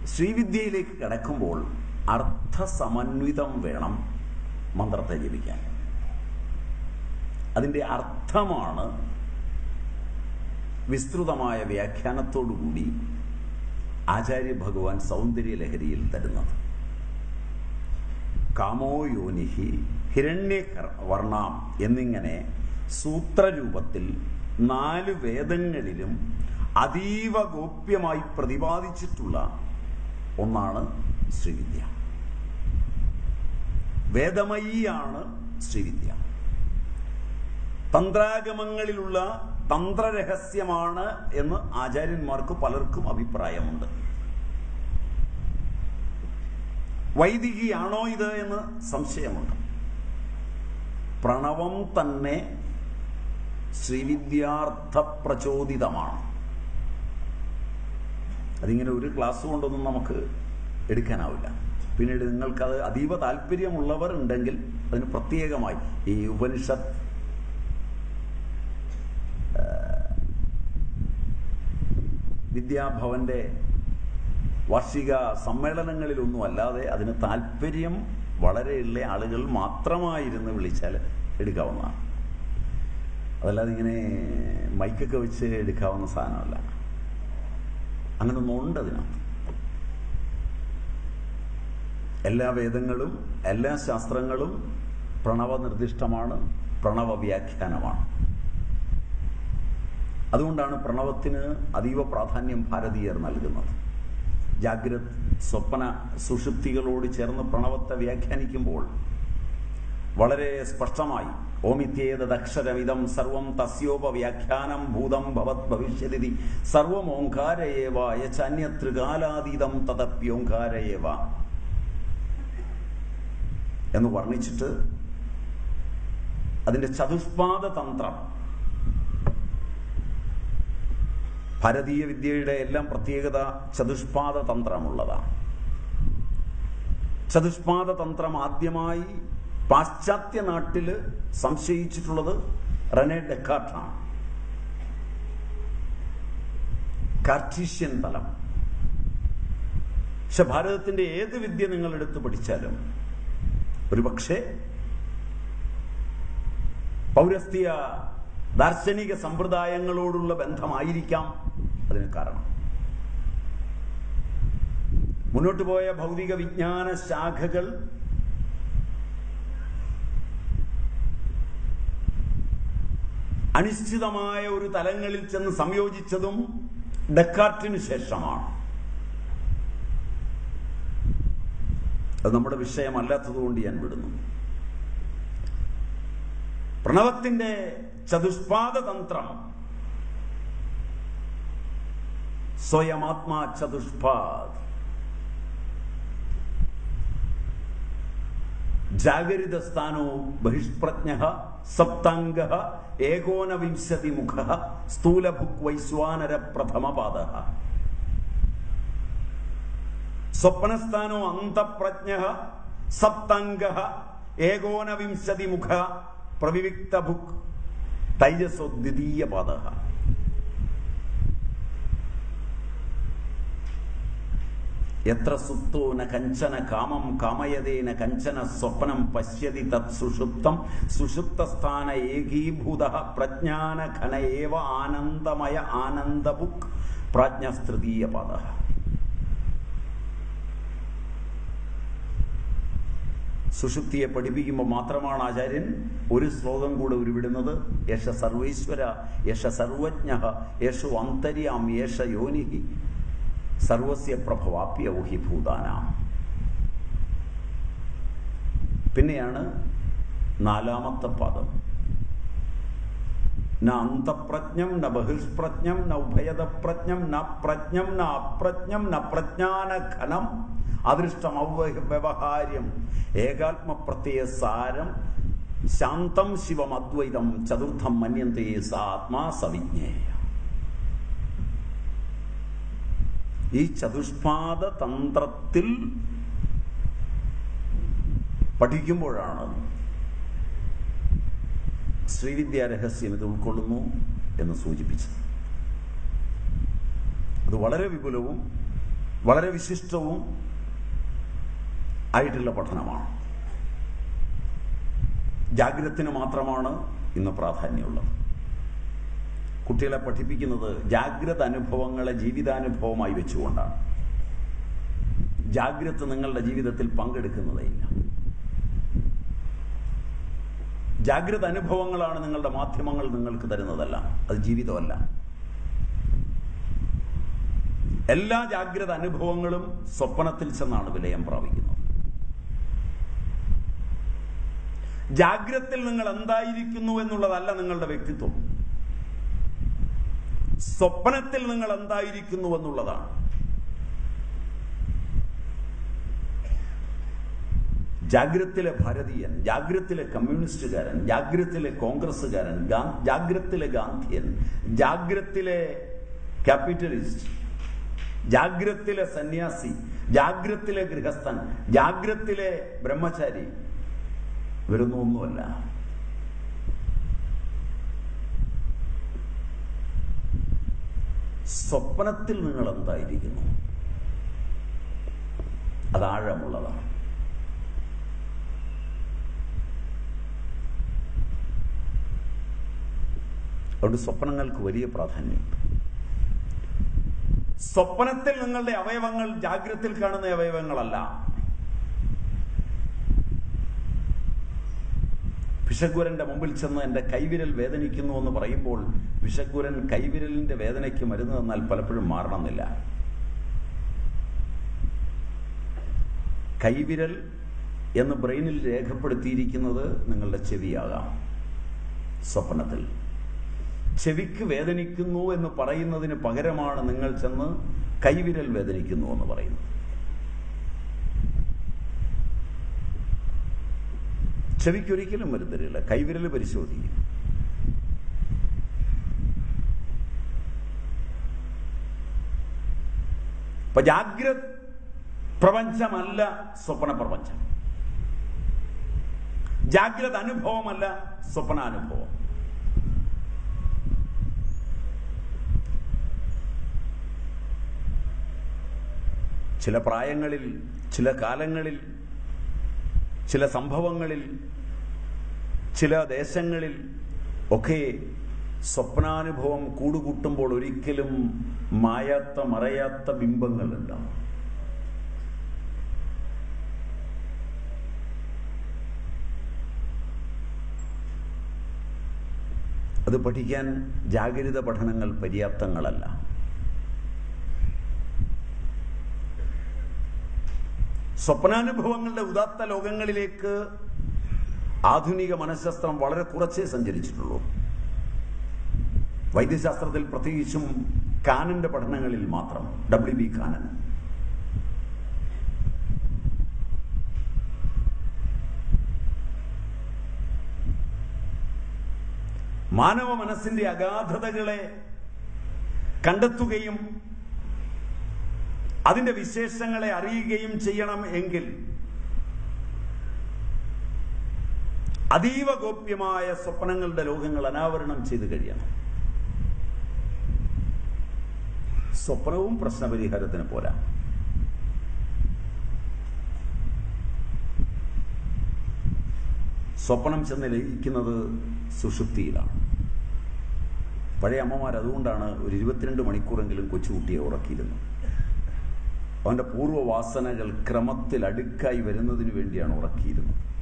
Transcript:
ശ്രീവിദ്യയിലേക്ക് കടക്കുമ്പോൾ അർത്ഥസമന്വിതം വേണം മന്ത്രത്തെ ജപിക്കാൻ. അതിൻ്റെ അർത്ഥമാണ് വിസ്തൃതമായ വ്യാഖ്യാനത്തോടുകൂടി ആചാര്യ ഭഗവാൻ സൗന്ദര്യ ലഹരിയിൽ തരുന്നത്. കാമോ യോനിഹി ഹിരണ്യവർണാം എന്നിങ്ങനെ സൂത്രരൂപത്തിൽ 4 വേദങ്ങളിലും അതീവ ഗോപ്യമായി പ്രതിപാദിച്ചിട്ടുള്ള ഒന്നാണ് ശ്രീവിദ്യ. വേദമയിയാണ് ശ്രീവിദ്യ. തന്ത്രാഗമങ്ങളിലുള്ള തന്ത്രരഹസ്യമാണ് എന്ന് ആചാര്യന്മാർക്ക് പലർക്കും അഭിപ്രായമുണ്ട്. വൈദികിയാണോ ഇത് എന്ന് സംശയമുണ്ട്. പ്രണവം തന്നെ ശ്രീവിദ്യാർത്ഥ പ്രചോദിതമാണ്. അതിങ്ങനെ ഒരു ക്ലാസ് കൊണ്ടൊന്നും നമുക്ക് എടുക്കാനാവില്ല. പിന്നീട് നിങ്ങൾക്കത് അതീവ താല്പര്യമുള്ളവർ ഉണ്ടെങ്കിൽ അതിന് പ്രത്യേകമായി ഈ ഉപനിഷത്ത് വിദ്യാഭവന്റെ വാർഷിക സമ്മേളനങ്ങളിലൊന്നും അല്ലാതെ അതിന് താല്പര്യം വളരെയുള്ള ആളുകൾ മാത്രമായിരുന്ന് വിളിച്ചാൽ എടുക്കാവുന്നതാണ്. അതല്ലാതെ ഇങ്ങനെ മൈക്കൊക്കെ വെച്ച് എടുക്കാവുന്ന സാധനമല്ല. അങ്ങനെ ഒന്നുണ്ട് അതിനകത്ത്. എല്ലാ വേദങ്ങളും എല്ലാ ശാസ്ത്രങ്ങളും പ്രണവനിർദ്ദിഷ്ടമാണ്, പ്രണവ വ്യാഖ്യാനമാണ്. അതുകൊണ്ടാണ് പ്രണവത്തിന് അതീവ പ്രാധാന്യം ഭാരതീയർ നൽകുന്നത്. ജാഗ്രത്, സ്വപ്ന, സുഷുപ്തികളോട് ചേർന്ന് പ്രണവത്തെ വ്യാഖ്യാനിക്കുമ്പോൾ വളരെ സ്പഷ്ടമായി ഓമിത്യേതദക്ഷരമിദം സർവം തസ്യോപവ്യാഖ്യാനം ഭൂതം ഭവത് ഭവിഷ്യതി സർവം ഓംകാര ഏവ യച്ഛന്യത്രികാലാതീതം തദപ്യോംകാര ഏവ എന്ന് വർണ്ണിച്ചിട്ട് അതിന്റെ ചതുഷ്പാദ തന്ത്രം, ഭാരതീയ വിദ്യയുടെ എല്ലാം പ്രത്യേകത ചതുഷ്പാദ തന്ത്രമുള്ളതാണ്. ചതുഷ്പാദ തന്ത്രം ആദ്യമായി പാശ്ചാത്യ നാട്ടില് സംശയിച്ചിട്ടുള്ളത് റെനെ ഡെക്കാർട്ടാണ്. കാർട്ടീഷ്യൻ തലം. പക്ഷെ ഭാരതത്തിന്റെ ഏത് വിദ്യ നിങ്ങൾ എടുത്തു പഠിച്ചാലും ഒരുപക്ഷെ പൗരസ്ത്യ ദാർശനിക സമ്പ്രദായങ്ങളോടുള്ള ബന്ധമായിരിക്കാം അതിന് കാരണം. മുന്നോട്ട് പോയ ഭൗതിക വിജ്ഞാന ശാഖകൾ അനിശ്ചിതമായ ഒരു തലങ്ങളിൽ ചെന്ന് സംയോജിച്ചതും ഡെക്കാർട്ടിനു ശേഷമാണ്. അത് നമ്മുടെ വിഷയമല്ലാത്തതുകൊണ്ട് ഞാൻ വിടുന്നു. പ്രണവത്തിന്റെ ചതുഷ്പാദ തന്ത്രം സ്വയമാത്മാ ചതുഷ്പാദ്. ജാഗരിതസ്ഥാനോ ബഹിഷ്പ്രജ്ഞ സപ്താംഗ ഏകോനവിംശതി മുഖ സ്ഥൂലഭുക് വൈശ്വാനര പ്രഥമപാദ. സ്വപ്നസ്ഥാനോ അന്തപ്രജ്ഞ സപ്താംഗ ഏകോനവിംശതി മുഖ പ്രവിവിക്തഭുക് തൈജസോ ദ്വിതീയ പാദ. യത്ര സുപ്തോ ന കഞ്ചന കാമം കാമയതേന കഞ്ചന സ്വപ്നം പശ്യതി തത് സുഷുപ്തം സുഷുപ്തസ്ഥാന ഏകീഭൂത പ്രജ്ഞാനഘന ഏവ ആനന്ദമയ ആനന്ദഭുക് പ്രാജ്ഞസ്തൃതീയ പാദ. സുഷുപ്തിയെ പഠിപ്പിക്കുമ്പോൾ മാത്രമാണ് ആചാര്യൻ ഒരു ശ്ലോകം കൂടെ ഉരുവിടുന്നത്. യേശ സർവേശ്വര യേശ സർവജ്ഞ യേശു അന്തര്യാം യേശ യോനിഹി സർവസ്യ പ്രഭവാപ്യ ഊഹി ഭൂതാനാം. പിന്നെയാണ് 4ാമത്തെ പാദം. ന അന്തപ്രജ്ഞം ന ബഹിഷ്പ്രജ്ഞം ന ഉഭയതപ്രജ്ഞം ന പ്രജ്ഞം ന അപ്രജ്ഞം ന പ്രജ്ഞാനഘനം അദൃഷ്ടം അവ്യവഹാര്യം ഏകാത്മപ്രത്യയ സാരം ശാന്തം ശിവം അദ്വൈതം ചതുർത്ഥം മന്യന്തേ സ ആത്മാ സവിജ്ഞേയ. ഈ ചതുഷ്പാദ തന്ത്രത്തിൽ പഠിക്കുമ്പോഴാണ് ശ്രീവിദ്യാ രഹസ്യം ഇത് ഉൾക്കൊള്ളുന്നു എന്ന് സൂചിപ്പിച്ചത്. അത് വളരെ വിപുലവും വളരെ വിശിഷ്ടവും ആയിട്ടുള്ള പഠനമാണ്. ജാഗ്രതത്തിന് മാത്രമാണ് ഇന്ന് പ്രാധാന്യമുള്ളത്. കുട്ടികളെ പഠിപ്പിക്കുന്നത് ജാഗ്രത അനുഭവങ്ങളെ ജീവിതാനുഭവമായി വെച്ചുകൊണ്ടാണ്. ജാഗ്രത നിങ്ങളുടെ ജീവിതത്തിൽ പങ്കെടുക്കുന്നതേയില്ല. ജാഗ്രത അനുഭവങ്ങളാണ് നിങ്ങളുടെ മാധ്യമങ്ങൾ നിങ്ങൾക്ക് തരുന്നതല്ല, അത് ജീവിതമല്ല. എല്ലാ ജാഗ്രത അനുഭവങ്ങളും സ്വപ്നത്തിൽ ചെന്നാണ് വിലയം പ്രാപിക്കുന്നത്. ജാഗ്രതയിൽ നിങ്ങൾ എന്തായിരിക്കുന്നു എന്നുള്ളതല്ല നിങ്ങളുടെ വ്യക്തിത്വം, സ്വപ്നത്തിൽ നിങ്ങൾ എന്തായിരിക്കുന്നു എന്നുള്ളതാണ്. ജാഗ്രതയിലെ ഭാരതീയൻ, ജാഗ്രതയിലെ കമ്മ്യൂണിസ്റ്റുകാരൻ, ജാഗ്രതയിലെ കോൺഗ്രസ്സുകാരൻ, ജാഗ്രതയിലെ ഗാന്ധിയൻ, ജാഗ്രതയിലെ ക്യാപിറ്റലിസ്റ്റ്, ജാഗ്രതയിലെ സന്യാസി, ജാഗ്രതയിലെ ഗൃഹസ്ഥൻ, ജാഗ്രതയിലെ ബ്രഹ്മചാരി വരുന്നൊന്നുമല്ല. സ്വപ്നത്തിൽ നിങ്ങൾ എന്തായിരിക്കുന്നു അത് ആഴമുള്ളതാണ്. അതുകൊണ്ട് സ്വപ്നങ്ങൾക്ക് വലിയ പ്രാധാന്യമുണ്ട്. സ്വപ്നത്തിൽ നിങ്ങളുടെ അവയവങ്ങൾ ജാഗ്രതയിൽ കാണുന്ന അവയവങ്ങളല്ല. ഭിഷഗ്വരന്റെ മുമ്പിൽ ചെന്ന് എൻ്റെ കൈവിരൽ വേദനിക്കുന്നു എന്ന് പറയുമ്പോൾ ഭിഷഗ്വരൻ കൈവിരലിന്റെ വേദനയ്ക്ക് മരുന്ന് തന്നാൽ പലപ്പോഴും മാറണമെന്നില്ല. കൈവിരൽ എന്ന് ബ്രെയിനിൽ രേഖപ്പെടുത്തിയിരിക്കുന്നത് നിങ്ങളുടെ ചെവിയാകാം. സ്വപ്നത്തിൽ ചെവിക്ക് വേദനിക്കുന്നു എന്ന് പറയുന്നതിന് പകരമാണ് നിങ്ങൾ ചെന്ന് കൈവിരൽ വേദനിക്കുന്നു എന്ന് പറയുന്നത്. ചെവിക്കൊരിക്കലും വരുത്തരില്ല, കൈവിരൽ പരിശോധിക്കും. അപ്പൊ ജാഗ്രത പ്രപഞ്ചമല്ല സ്വപ്ന പ്രപഞ്ചം, ജാഗ്രത അനുഭവമല്ല സ്വപ്നാനുഭവം. ചില പ്രായങ്ങളിൽ, ചില കാലങ്ങളിൽ, ചില സംഭവങ്ങളിൽ, ചില ദേശങ്ങളിൽ ഒക്കെ സ്വപ്നാനുഭവം കൂടുകൂട്ടുമ്പോൾ ഒരിക്കലും മായാത്ത മറയാത്ത ബിംബങ്ങളുണ്ടാവും. അത് പഠിക്കാൻ ജാഗ്രത പഠനങ്ങൾ പര്യാപ്തങ്ങളല്ല. സ്വപ്നാനുഭവങ്ങളുടെ ഉദാത്ത ലോകങ്ങളിലേക്ക് ആധുനിക മനഃശാസ്ത്രം വളരെ കുറച്ചേ സഞ്ചരിച്ചിട്ടുള്ളൂ. വൈദ്യശാസ്ത്രത്തിൽ പ്രത്യേകിച്ചും കാനന്റെ പഠനങ്ങളിൽ മാത്രം. WB കാനൻ മാനവ മനസ്സിന്റെ അഗാധതകളെ കണ്ടെത്തുകയും അതിന്റെ വിശേഷങ്ങളെ അറിയുകയും ചെയ്യണം എങ്കിൽ അതീവ ഗോപ്യമായ സ്വപ്നങ്ങളുടെ ലോകങ്ങൾ അനാവരണം ചെയ്തു കഴിയണം. സ്വപ്നവും പ്രശ്നപരിഹാരത്തിന് പോരാ. സ്വപ്നം ചെന്ന് ലയിക്കുന്നത് സുഷുപ്തിയിലാണ്. പഴയ അമ്മമാർ അതുകൊണ്ടാണ് ഒരു 22 മണിക്കൂറെങ്കിലും കൊച്ചുകുട്ടിയെ ഉറക്കിയിരുന്നത്. അവന്റെ പൂർവ്വവാസനകൾ ക്രമത്തിൽ അടുക്കായി വരുന്നതിന് വേണ്ടിയാണ് ഉറക്കിയിരുന്നത്.